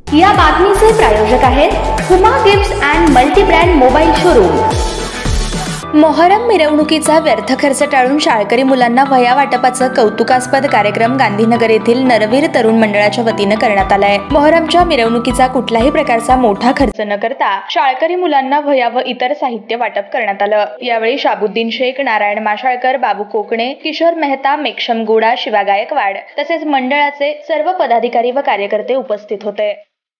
या बातमीचे प्रायोजक आहेत Huma gifts and multi brand mobile showroom. Muharram मिरवणुकीचा व्यर्थ खर्च टाळून शाळकरी मुलांना वह्या वाटपाचा कौतुकास्पद कार्यक्रम गांधीनगर येथील नरवीर तरुण मंडळाच्या वतीने करण्यात आलाय। मोहरमच्या मिरवणुकीचा कुठल्याही प्रकारचा मोठा खर्च न करता शाळकरी मुलांना वह्या व इतर साहित्य वाटप करण्यात आलं। यावेळी शाबुद्दीन शेख, नारायण माशाळकर, बाबू कोकणे, किशोर मेहता, मेक्षम गोडा, शिवा गायकवाड तसेच मंडळाचे सर्व पदाधिकारी व कार्यकर्ते उपस्थित होते।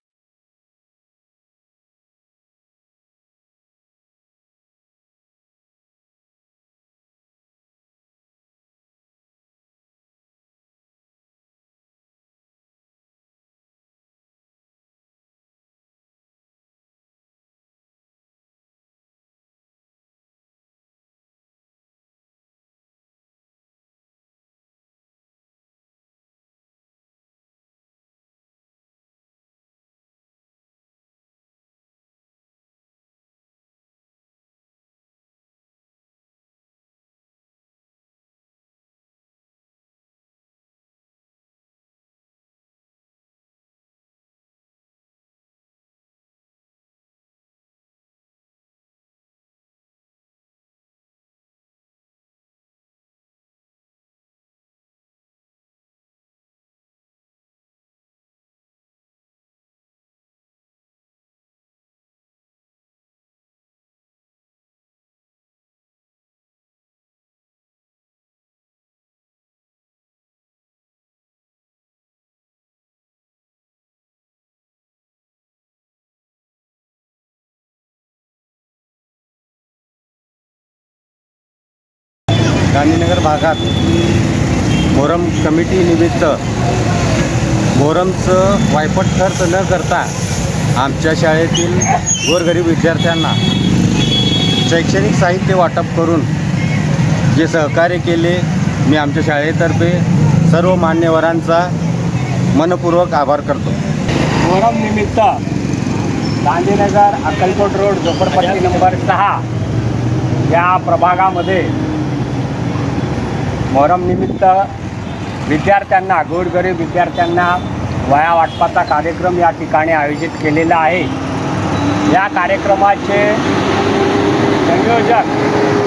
गांधीनगर भागात मोहरम कमिटी निमित्त मोहरमचं वायपट खर्च न करता आमच्या शाळेतील गोरगरीब विद्यार्थ्यांना शैक्षणिक साहित्य वाटप करून जे सहकार्य केले, मी आमच्या शाळेतर्फे सर्व मान्यवरांचा मनपूर्वक आभार करतो। मोहरम निमित्त गांधीनगर अक्कलकोट रोड झोपडपट्टी नंबर 6 या प्रभागामध्ये मोहरम निमित्त विद्यार्थ्यांना, गोरगरीब विद्यार्थ्यांना वह्या वाटपाचा कार्यक्रम या ठिकाणी आयोजित केलेला आहे। या कार्यक्रमाचे संयोजक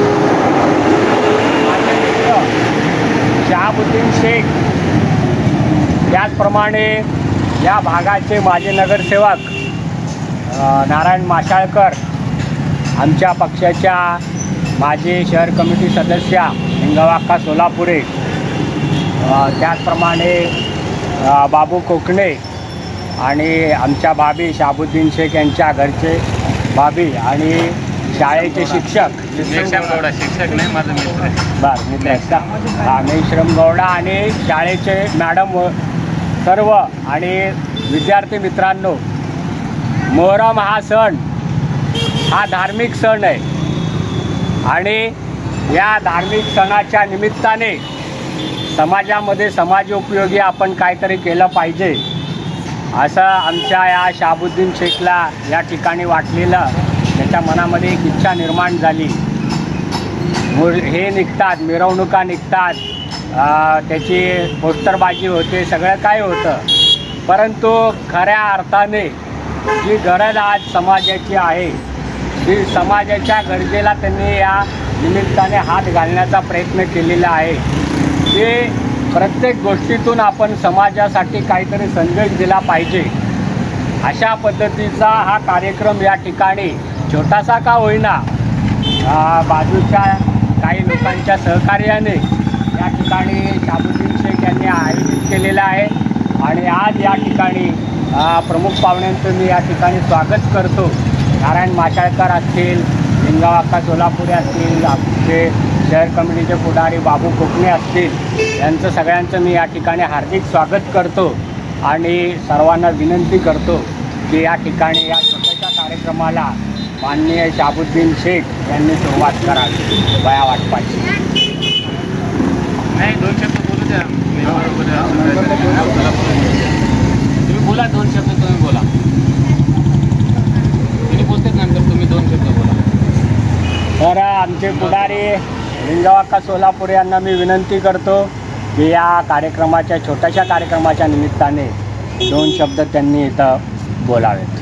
माझे मित्र शहाबुद्दीन शेख, त्याचप्रमाणे या भागाचे माजी नगरसेवक नारायण माशाळकर, आमच्या पक्षाच्या माजी शहर कमिटी सदस्या हिंगवाक्का सोलापुरे, त्याचप्रमाणे बाबू कोकणे आणि आमच्या भाभी शाबुद्दीन शेख यांच्या घरचे भाभी आणि शाळेचे शिक्षक शिक्षक नाही माझा मित्र मेश्रम गौडा आणि शाळेचे मॅडम सर्व आणि विद्यार्थी मित्रांनो, मोहरम हा सण हा धार्मिक सण आहे आणि या धार्मिक सणाच्या निमित्ताने समाजामध्ये समाजोपयोगी आपण काहीतरी केलं पाहिजे असं आमच्या या शाबुद्दीन शेखला या ठिकाणी वाटलेलं, त्याच्या मनामध्ये एक इच्छा निर्माण झाली। हे निघतात, मिरवणुका निघतात, त्याची पोस्टरबाजी होते, सगळं काय होतं, परंतु खऱ्या अर्थाने जी गरज आज समाजाची आहे, ती समाजाच्या गरजेला त्यांनी या निमित्ताने हात घालण्याचा प्रयत्न केलेला आहे। ते प्रत्येक गोष्टीतून आपण समाजासाठी काहीतरी संदेश दिला पाहिजे अशा पद्धतीचा हा कार्यक्रम या ठिकाणी छोटासा का होईना बाजूच्या काही लोकांच्या सहकार्याने या ठिकाणी शाबुद्दीन शेख यांनी आयोजित केलेला आहे। आणि आज या ठिकाणी प्रमुख पाहुण्यांचं मी या ठिकाणी स्वागत करतो। नारायण माशाळकर असतील, हिंगवाक्का सोलापुरे असतील, आमचे शहर कमिटीचे पुढारी बाबू कोकणे असतील, यांचं सगळ्यांचं मी या ठिकाणी हार्दिक स्वागत करतो आणि सर्वांना विनंती करतो की या ठिकाणी या छोट्याशा कार्यक्रमाला माननीय शाबुद्दीन शेख यांनी सुरुवात करावी वह्या वाटपाची। नाही, 2 शब्द बोलू द्या, तुम्ही बोला, 2 शब्द तुम्ही बोला, तुम्ही बोलतेच नंतर तुम्ही 2 शब्द बोला। तर आमचे पुढारी हिंगवाक्का सोलापुरे यांना मी विनंती करतो की या कार्यक्रमाच्या छोट्याशा कार्यक्रमाच्या निमित्ताने 2 शब्द त्यांनी इथं बोलावेत.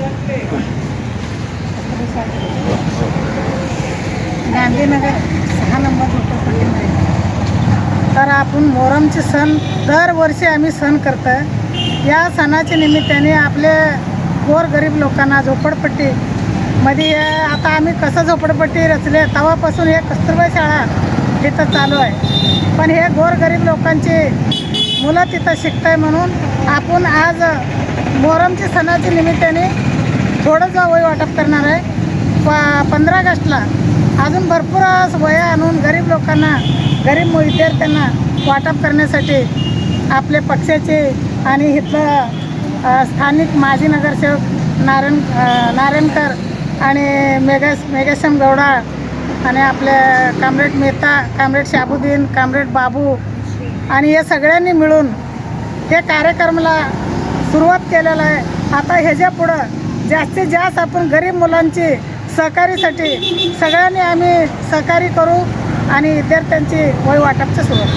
गांधीनगर 6 नंबर झोपडपट्टीमध्ये. तर आपण मोहरमचे सण दरवर्षी आम्ही सण करतो आहे. या सणाच्या निमित्ताने आपले गोरगरीब लोकांना झोपडपट्टीमध्ये आता आम्ही कसं झोपडपट्टी रचले तेव्हापासून हे कस्तुरबा शाळा तिथं चालू आहे. पण हे गोरगरीब लोकांची मुलं तिथं शिकत आहे म्हणून आपण आज मोहरमच्या सणाच्या निमित्ताने थोडंसं वय वाटप करणार आहे. 15 ऑगस्टला अजून भरपूर वया आणून गरीब लोकांना गरीब विद्यार्थ्यांना वाटप करण्यासाठी आपले पक्षाचे आणि इथलं स्थानिक माजी नगरसेवक नारायणकर आणि मेघेशम गौडा आणि आपले comrade Mehta, comrade Shabuddin, comrade Babu आणि हे सगळ्यांनी मिळून हे कार्यक्रमाला सुरुवात केलेलं आहे. आता ह्याच्या पुढं जास्तीत जास्त आपण गरीब मुलांची सहकारीसाठी सगळ्यांनी आम्ही सहकार्य करू आणि विद्यार्थ्यांची वय वाटपचं सुरुवात.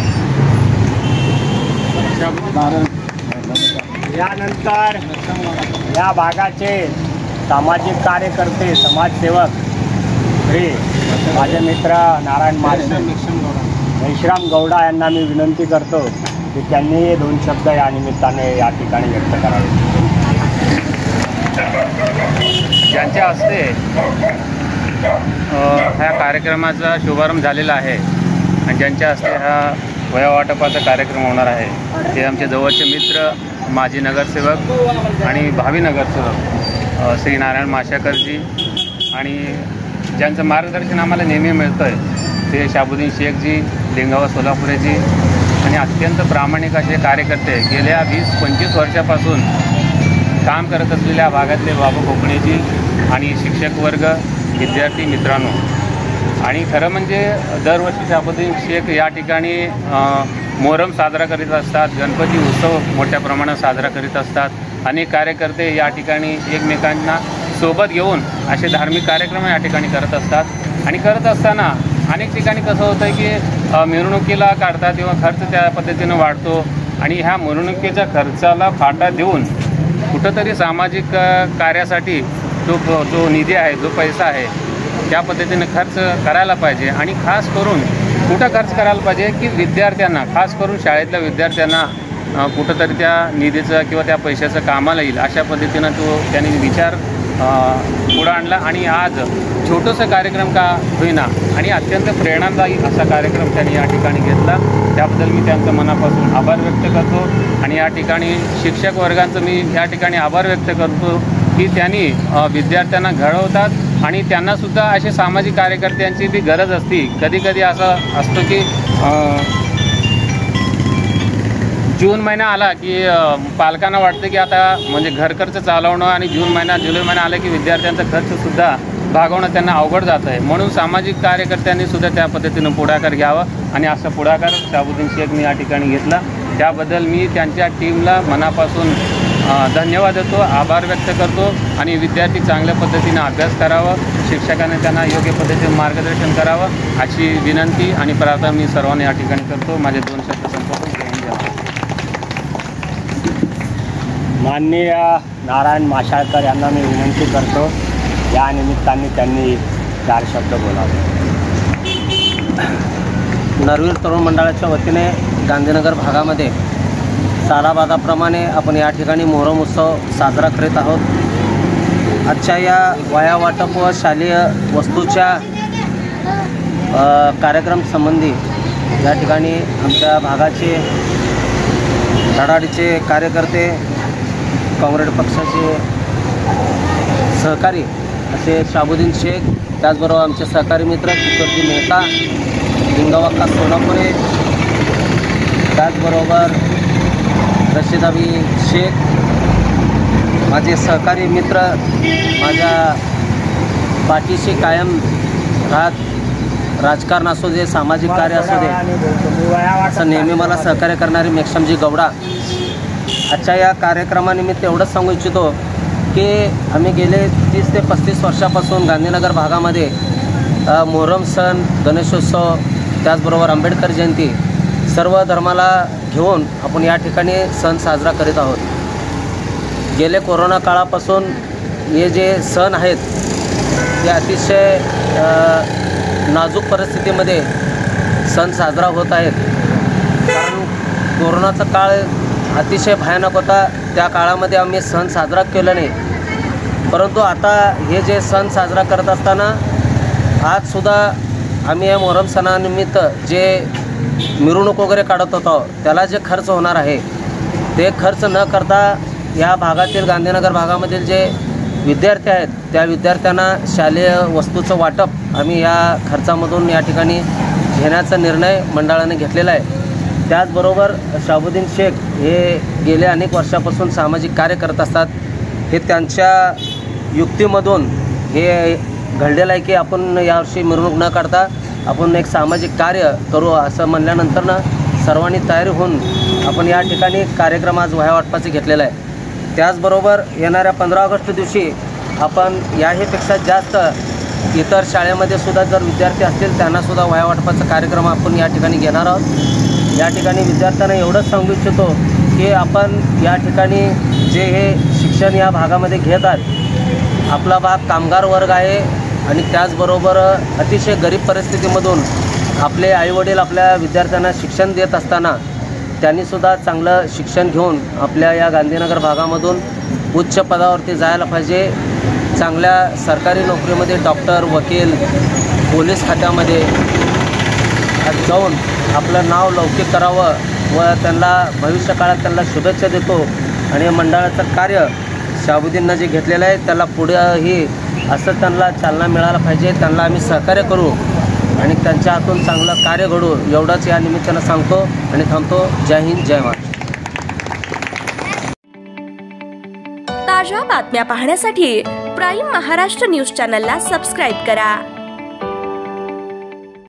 यानंतर या भागाचे सामाजिक कार्यकर्ते, समाजसेवक श्री माझे मित्र नारायण मासे, मेश्राम गौडा यांना मी विनंती करतो की त्यांनी 2 शब्द या निमित्ताने या ठिकाणी व्यक्त करावे. ज्यांच्या हस्ते ह्या कार्यक्रमाचा शुभारंभ झालेला आहे आणि ज्यांच्या हस्ते हा वया वाटपाचा कार्यक्रम होणार आहे ते आमचे जवळचे मित्र, माजी नगरसेवक आणि भावी नगरसेवक श्री नारायण माशेकरजी आणि ज्यांचं मार्गदर्शन आम्हाला नेहमी मिळतं आहे ते शाबुद्दीन शेखजी, लिंगावा सोलापुरेजी आणि अत्यंत प्रामाणिक असे कार्यकर्ते गेल्या 20-25 वर्षापासून काम करत असलेल्या भागातले बाबू कोकणेजी आणि शिक्षक वर्ग, विद्यार्थी मित्रांनो. आणि खरं म्हणजे दरवर्षी शाबुद्दीन शेख या ठिकाणी मोहरम साजरा करीत असतात, गणपती उत्सव मोठ्या प्रमाणात साजरा करीत असतात. अनेक कार्यकर्ते या ठिकाणी एकमेकांना सोबत घेऊन असे धार्मिक कार्यक्रम या ठिकाणी करत असतात. आणि करत असताना अनेक ठिकाणी कसं होतं की मिरवणुकीला काढतात किंवा खर्च त्या पद्धतीनं वाढतो आणि ह्या मिरवणुकीच्या खर्चाला फाटा देऊन कुठंतरी सामाजिक कार्यासाठी जो निधी आहे, जो पैसा आहे त्या पद्धतीने खर्च करायला पाहिजे. आणि खास करून कुठं खर्च करायला पाहिजे की विद्यार्थ्यांना, खास करून शाळेतल्या विद्यार्थ्यांना कुठंतरी त्या निधीचं किंवा त्या पैशाचं कामाला येईल अशा पद्धतीनं त्यांनी विचार पुढं आणला. आणि आज छोटंसं कार्यक्रम का होईना आणि अत्यंत प्रेरणादायी असा कार्यक्रम त्यांनी या ठिकाणी घेतला. त्याबद्दल मी त्यांचं मनापासून आभार व्यक्त करतो. आणि या ठिकाणी शिक्षक वर्गांचं मी या ठिकाणी आभार व्यक्त करतो की त्यांनी विद्यार्थ्यांना घडवतात आणि त्यांनासुद्धा असे सामाजिक कार्यकर्त्यांची बी गरज असते. कधीकधी असं असतं की जून महिना आला की पालकांना वाटतं की आता म्हणजे घरखर्च चालवणं आणि जून महिना, जुलै महिना आला की विद्यार्थ्यांचा खर्चसुद्धा भागवणं त्यांना अवघड जातं आहे. म्हणून सामाजिक कार्यकर्त्यांनी सुद्धा त्या पद्धतीनं पुढाकार घ्यावा आणि असा पुढाकार शाबुद्दीन शेखनी या ठिकाणी घेतला. त्याबद्दल मी त्यांच्या टीमला मनापासून धन्यवाद देतो, आभार व्यक्त करतो. आणि विद्यार्थी चांगल्या पद्धतीनं अभ्यास करावा, शिक्षकांनी त्यांना योग्य पद्धतीने मार्गदर्शन करावं अशी विनंती आणि प्रार्थना मी सर्वांना या ठिकाणी करतो. माझे 2 शब्द संपवतो. माननीय नारायण माशाळकर यांना मी विनंती करतो या निमित्ताने त्यांनी 4 शब्द बोलावे. नरवीर तरुण मंडळाच्या वतीने गांधीनगर भागामध्ये सालाबादाप्रमाणे आपण या ठिकाणी मोहरम उत्सव साजरा करीत आहोत. आजच्या या वया वाटप व शालेय वस्तूच्या कार्यक्रम संबंधी या ठिकाणी आमच्या भागाचे धडाडीचे कार्यकर्ते, काँग्रेस पक्षाचे सहकारी असे शाबुद्दीन शेख, त्याचबरोबर आमचे सहकारी मित्र किशोरजी मेहता, लिंगावा सोलापुरे, त्याचबरोबर रशीदाबी शेख, माझे सहकारी मित्र, माझ्या पाठीशी कायम राजकारण असू दे, सामाजिक कार्य असू दे, असं नेहमी मला सहकार्य करणारे मेघश्यामजी गौडा. आजच्या या कार्यक्रमानिमित्त एवढंच सांगू इच्छितो की आम्ही गेले 30 ते 35 वर्षापासून गांधीनगर भागामध्ये मोहरम सण, गणेशोत्सव, त्याचबरोबर आंबेडकर जयंती सर्व धर्माला घेऊन आपण या ठिकाणी सण साजरा करीत आहोत. गेले कोरोना काळापासून हे जे सण आहेत ते अतिशय नाजूक परिस्थितीमध्ये सण साजरा होत आहेत. कारण कोरोनाचा काळ अतिशय भयानक होता. त्या काळामध्ये आम्ही सण साजरा केला नाही. परंतु आता हे जे सण साजरा करत असताना आजसुद्धा आम्ही या मोहरम सणानिमित्त जे मिरवणूक वगैरे काढत होतो त्याला जे खर्च होणार आहे ते खर्च न करता या भागातील गांधीनगर भागामधील जे विद्यार्थी आहेत त्या विद्यार्थ्यांना शालेय वस्तूचं वाटप आम्ही या खर्चामधून या ठिकाणी घेण्याचा निर्णय मंडळाने घेतलेला आहे. त्याचबरोबर शाबुद्दीन शेख हे गेल्या अनेक वर्षापासून सामाजिक कार्य करत असतात. हे त्यांच्या युक्तीमधून हे घडलेलं आहे की आपण यावर्षी मिरवणूक न काढता आपण एक सामाजिक कार्य करू असं म्हणल्यानंतरनं सर्वांनी तयारी होऊन आपण या ठिकाणी कार्यक्रम आज वह्या वाटपाचे घेतलेला आहे. त्याचबरोबर येणाऱ्या 15 ऑगस्ट दिवशी आपण याहीपेक्षा जास्त इतर शाळेमध्ये सुद्धा जर विद्यार्थी असतील त्यांनासुद्धा वह्या वाटपाचा कार्यक्रम आपण या ठिकाणी घेणार आहोत. या ठिकाणी विद्यार्थ्यांना एवढंच सांगू इच्छितो की आपण या ठिकाणी जे हे शिक्षण या भागामध्ये घेतात आपला भाग कामगार वर्ग आहे आणि त्याचबरोबर अतिशय गरीब परिस्थितीमधून आपले आईवडील आपल्या विद्यार्थ्यांना शिक्षण देत असताना त्यांनीसुद्धा चांगलं शिक्षण घेऊन आपल्या या गांधीनगर भागामधून उच्च पदावरती जायला पाहिजे. चांगल्या सरकारी नोकरीमध्ये डॉक्टर, वकील, पोलीस खात्यामध्ये जाऊन आपलं नाव लौकिक करावं व त्यांना भविष्यकाळात त्यांना शुभेच्छा देतो. आणि मंडळाचं कार्य शाबुद्दीननं जे घेतलेलं आहे त्याला पुढेही असं त्यांना चालना मिळायला पाहिजे. त्यांना आम्ही सहकार्य करू आणि त्यांच्या हातून चांगलं कार्य घडू एवढंच या निमित्तानं सांगतो आणि थांबतो. जय हिंद, जय महाराष्ट्र. ताज्या बातम्या पाहण्यासाठी प्राईम महाराष्ट्र न्यूज चॅनलला सबस्क्राईब करा.